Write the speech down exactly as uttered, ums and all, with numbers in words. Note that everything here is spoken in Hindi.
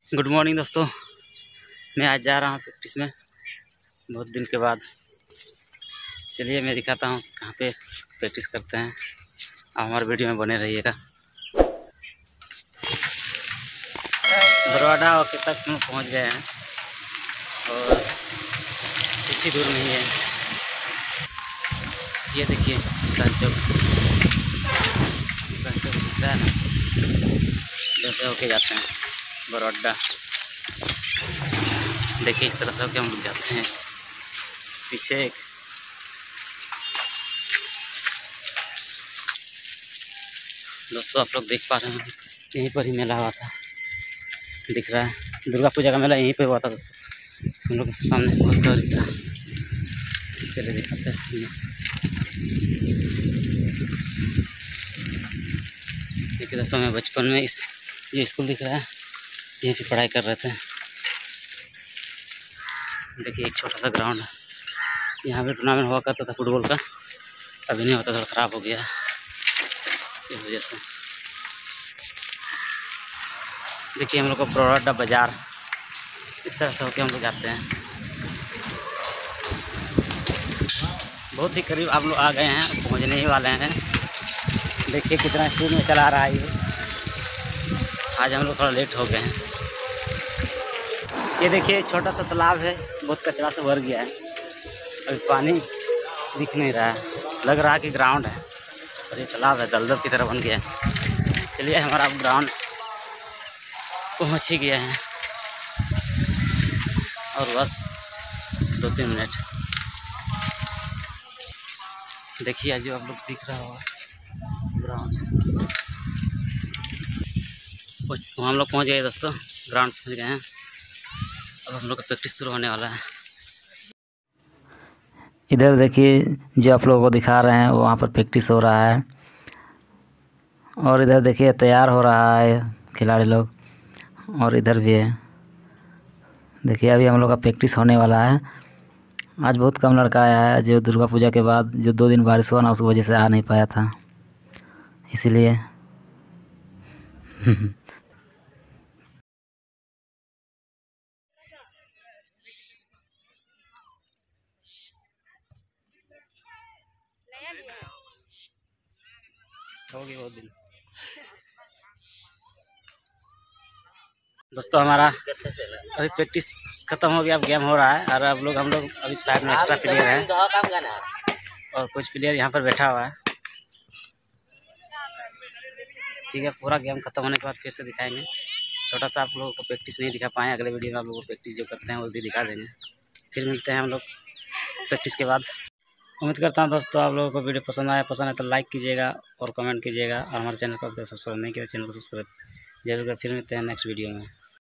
गुड मॉर्निंग दोस्तों। मैं आज जा रहा हूँ प्रैक्टिस में बहुत दिन के बाद। चलिए मैं दिखाता हूँ कहाँ पे प्रैक्टिस करते हैं। आप हमारे वीडियो में बने रहिएगा। बरवाडा और तक हम पहुँच गए हैं और कुछ ही दूर नहीं है। ये देखिए किसान चौक, किसान चौक दिख रहा है ना, वैसे होके जाते हैं बरवाडा। देखिए इस तरह से होके हम लोग जाते हैं। पीछे एक दोस्तों आप लोग देख पा रहे हैं, यहीं पर ही मेला हुआ था, दिख रहा है। दुर्गा पूजा का मेला यहीं पे हुआ था। हम लोग के सामने बहुत दूर था। चलिए दिखाते हैं। देखिए दोस्तों, मैं बचपन में इस ये स्कूल दिख रहा है, यहीं पे पढ़ाई कर रहे थे। देखिए एक छोटा सा ग्राउंड है, यहाँ पे टूर्नामेंट हुआ करता था फुटबॉल का। अभी नहीं होता, थोड़ा ख़राब हो गया इस वजह से। देखिए हम लोग को बरवाडा बाज़ार इस तरह से होके हम लोग जाते हैं। बहुत ही करीब आप लोग आ गए हैं, पहुँचने ही वाले हैं। देखिए कितना स्पीड में चला रहा है ये। आज हम लोग थोड़ा लेट हो गए हैं। ये देखिए छोटा सा तालाब है, बहुत कचरा से भर गया है। अभी पानी दिख नहीं रहा है, लग रहा है कि ग्राउंड है और ये तालाब है, दलदल की तरह बन गया है। चलिए हमारा ग्राउंड पहुंच ही गया है और बस दो तीन मिनट। देखिए जो आप लोग दिख रहा होगा ग्राउंड, हम लोग पहुंच गए दोस्तों, ग्राउंड पहुंच गए हैं। अब हम लोग का प्रैक्टिस शुरू होने वाला है। इधर देखिए जो आप लोगों को दिखा रहे हैं वहाँ पर प्रैक्टिस हो रहा है, और इधर देखिए तैयार हो रहा है खिलाड़ी लोग, और इधर भी है। देखिए अभी हम लोग का प्रैक्टिस होने वाला है। आज बहुत कम लड़का आया है, जो दुर्गा पूजा के बाद जो दो दिन बारिश हुआ ना, उस वजह से आ नहीं पाया था, इसीलिए होगी बहुत दिन। दोस्तों हमारा अभी प्रैक्टिस खत्म हो गया, अब गेम हो रहा है। और अब लोग हम लोग अभी साइड में एक्स्ट्रा प्लेयर हैं और कुछ प्लेयर यहाँ पर बैठा हुआ है। ठीक है, पूरा गेम खत्म होने के बाद फिर से दिखाएंगे। छोटा सा आप लोगों को प्रैक्टिस नहीं दिखा पाए, अगले वीडियो में आप लोगों को प्रैक्टिस जो करते हैं वो भी दिखा देंगे। फिर मिलते हैं हम लोग प्रैक्टिस के बाद। उम्मीद करता हूँ दोस्तों आप लोगों को वीडियो पसंद आया। पसंद है तो लाइक कीजिएगा और कमेंट कीजिएगा, और हमारे चैनल को अभी तक सब्सक्राइब नहीं किया तो चैनल को सब्सक्राइब जरूर कर। फिर मिलते हैं नेक्स्ट वीडियो में।